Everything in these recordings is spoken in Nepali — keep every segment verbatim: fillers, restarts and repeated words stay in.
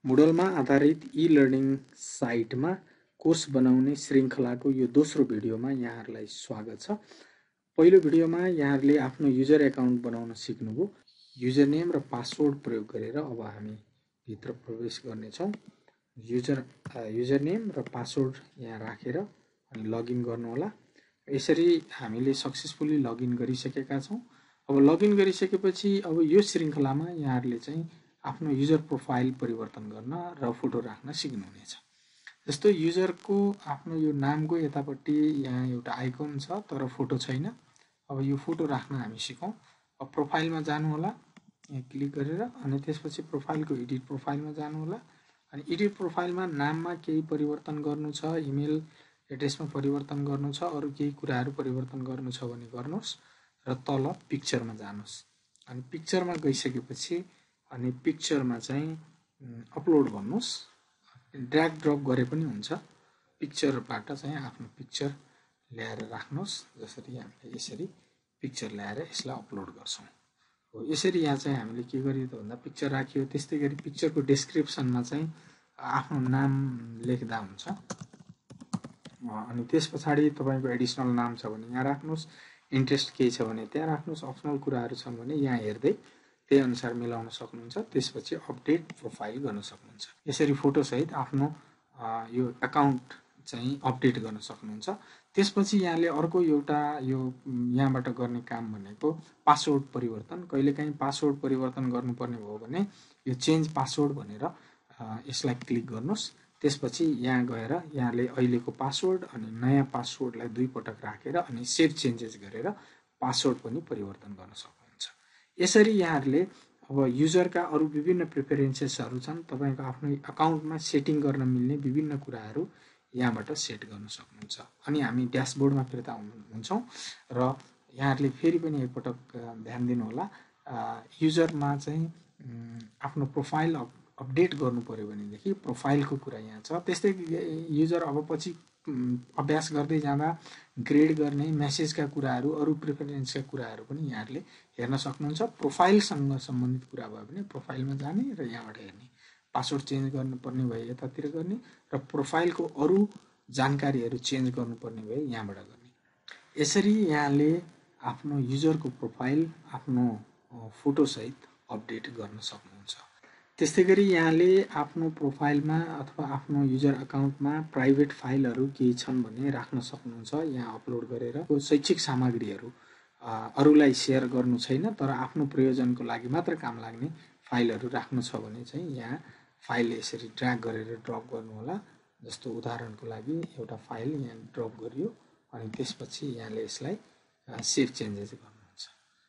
मुडलमा आधारित ई लर्निङ साइटमा कोर्स बनाउने श्रृङ्खलाको यो दोस्रो भिडियोमा यहाँहरूलाई स्वागत छ। पहिलो भिडियोमा यहाँहरूले आफ्नो युजर एकाउन्ट बनाउन सिक्नुभयो। युजर नेम र पासवर्ड प्रयोग गरेर अब हामी भित्र प्रवेश गर्नेछौँ। युजर युजर नेम र पासवर्ड यहाँ राखेर अनि लगइन गर्नुहोला। यसरी हामीले सक्सेसफुली लगइन गरिसकेका छौँ। अब लगइन गरिसकेपछि अब यो श्रृङ्खलामा यहाँहरूले चाहिँ आफ्नो युजर प्रोफाइल परिवर्तन गर्न र फोटो राख्न सिक्नुहुनेछ। जस्तो युजरको आफ्नो यो नामको यतापट्टि यहाँ एउटा आइकन छ तर फोटो छैन। अब यो फोटो राख्न हामी सिकौँ। अब प्रोफाइलमा जानु होला, यहाँ क्लिक गरेर अनि त्यसपछि प्रोफाइलको एडिट प्रोफाइलमा जानु होला। अनि एडिट प्रोफाइलमा नाममा केही परिवर्तन गर्नु छ, इमेल एड्रेसमा परिवर्तन गर्नु छ, अरू केही कुराहरू परिवर्तन गर्नु छ भने गर्नुहोस् र तल पिक्चरमा जानुहोस्। अनि पिक्चरमा गइसकेपछि अनि पिक्चरमा चाहिँ अपलोड भन्नुहोस्। ड्र्याग ड्रप गरे पनि हुन्छ। पिक्चरबाट चाहिँ आफ्नो पिक्चर ल्याएर राख्नुहोस्। जसरी हामीले यसरी पिक्चर ल्याएर यसलाई अपलोड गर्छौँ। हो यसरी यहाँ चाहिँ हामीले के गरियो त भन्दा पिक्चर राखियो। त्यस्तै गरी पिक्चरको डिस्क्रिप्सनमा चाहिँ आफ्नो नाम लेख्दा हुन्छ। अनि त्यस पछाडि तपाईँको एडिसनल नाम छ भने यहाँ राख्नुहोस्। इन्ट्रेस्ट केही छ भने त्यहाँ राख्नुहोस्। अप्सनल कुराहरू छन् भने यहाँ हेर्दै त्यही अनुसार मिलाउन सक्नुहुन्छ। त्यसपछि अपडेट प्रोफाइल गर्न सक्नुहुन्छ। यसरी फोटो सहित आफ्नो यो अकाउन्ट चाहिँ अपडेट गर्न सक्नुहुन्छ। त्यसपछि यहाँले अर्को एउटा यो यहाँबाट गर्ने काम भनेको पासवर्ड परिवर्तन। कहिलेकाहीँ पासवर्ड परिवर्तन गर्नुपर्ने भयो भने यो चेन्ज पासवर्ड भनेर यसलाई क्लिक गर्नुहोस्। त्यसपछि यहाँ गएर यहाँले अहिलेको पासवर्ड अनि नयाँ पासवर्डलाई दुई पटक राखेर अनि सेभ चेन्जेस गरेर पासवर्ड पनि परिवर्तन गर्न सक्नुहुन्छ। यसरी यहाँहरूले अब युजरका अरू विभिन्न प्रिफरेन्सेसहरू छन्। तपाईँको आफ्नो अकाउन्टमा सेटिङ गर्न मिल्ने विभिन्न कुराहरू यहाँबाट सेट गर्न सक्नुहुन्छ। अनि हामी ड्यासबोर्डमा फिर्ता हुन्छौँ र यहाँहरूले फेरि पनि एकपटक ध्यान दिनुहोला। युजरमा चाहिँ आफ्नो प्रोफाइल अपडेट गर्नु पर्यो भनेदेखि प्रोफाइलको कुरा यहाँ छ। त्यस्तै युजर अब पछि अभ्यास गर्दै जाँदा ग्रेड गर्ने मेसेजका कुराहरू अरू प्रिफरेन्सका कुराहरू पनि यहाँहरूले हेर्न सक्नुहुन्छ। प्रोफाइलसँग सम्बन्धित कुरा भयो भने प्रोफाइलमा जाने र यहाँबाट हेर्ने। पासवर्ड चेन्ज गर्नुपर्ने भए यतातिर गर्ने र प्रोफाइलको अरू जानकारीहरू चेन्ज गर्नुपर्ने भए यहाँबाट गर्ने। यसरी यहाँले आफ्नो युजरको प्रोफाइल आफ्नो फोटोसहित अपडेट गर्न सक्नुहुन्छ। त्यस्तै गरी यहाँले आफ्नो प्रोफाइलमा अथवा आफ्नो युजर अकाउन्टमा प्राइभेट फाइलहरू केही छन् भने राख्न सक्नुहुन्छ। यहाँ अपलोड गरेर शैक्षिक सामग्रीहरू अरूलाई सेयर गर्नु छैन तर आफ्नो प्रयोजनको लागि मात्र काम लाग्ने फाइलहरू राख्नु छ भने चाहिँ यहाँ फाइल यसरी ड्र्याग गरेर ड्रप गर्नु होला। जस्तो उदाहरणको लागि एउटा फाइल यहाँ ड्रप गरियो अनि त्यसपछि यहाँले यसलाई सेभ चेन्जेस गर्नुहुन्छ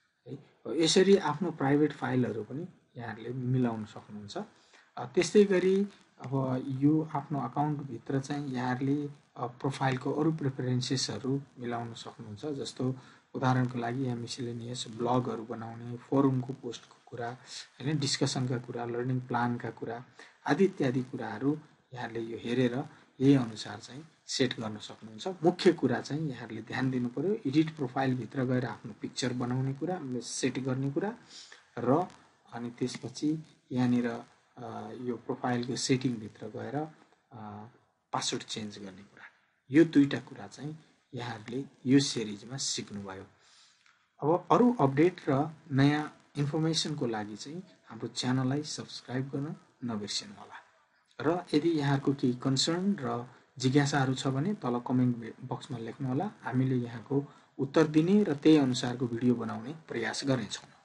है। यसरी आफ्नो प्राइभेट फाइलहरू पनि यहाँहरूले मिलाउन सक्नुहुन्छ। त्यस्तै गरी अब यो आफ्नो अकाउन्टभित्र चाहिँ यहाँहरूले प्रोफाइलको अरू प्रिफरेन्सेसहरू मिलाउन सक्नुहुन्छ। जस्तो उदाहरणको लागि यहाँ मिसलेनियस ब्लगहरू बनाउने, फोरमको पोस्टको कुरा होइन, डिस्कसनका कुरा, लर्निङ प्लानका कुरा आदि इत्यादि कुराहरू यहाँहरूले यो हेरेर यही अनुसार चाहिँ सेट गर्न सक्नुहुन्छ। मुख्य कुरा चाहिँ यहाँहरूले ध्यान दिनु पर्यो एडिट प्रोफाइलभित्र गएर आफ्नो पिक्चर बनाउने कुरा, सेट गर्ने कुरा र अनि त्यसपछि यहाँनिर यो प्रोफाइलको सेटिङभित्र गएर पासवर्ड चेन्ज गर्ने कुरा। यो दुईटा कुरा चाहिँ यहाँहरूले यो सिरिजमा सिक्नुभयो। अब अरू अपडेट र नयाँ इन्फर्मेसनको लागि चाहिँ हाम्रो च्यानललाई सब्सक्राइब गर्न नबिर्सिनु होला। र यदि यहाँहरूको केही कन्सर्न र जिज्ञासाहरू छ भने तल कमेन्ट बक्समा लेख्नु होला। हामीले यहाँको उत्तर दिने र त्यही अनुसारको भिडियो बनाउने प्रयास गर्नेछौँ।